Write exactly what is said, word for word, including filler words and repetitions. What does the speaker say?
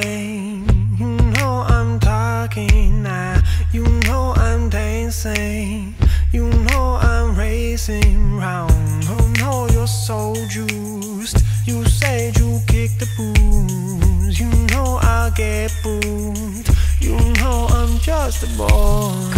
lying. You know I'm talking now. You know I'm dancing. You know I'm racing round. Oh no, you're so juiced. You said you kick the booze. You know I'll get booed. You know I'm just a boy.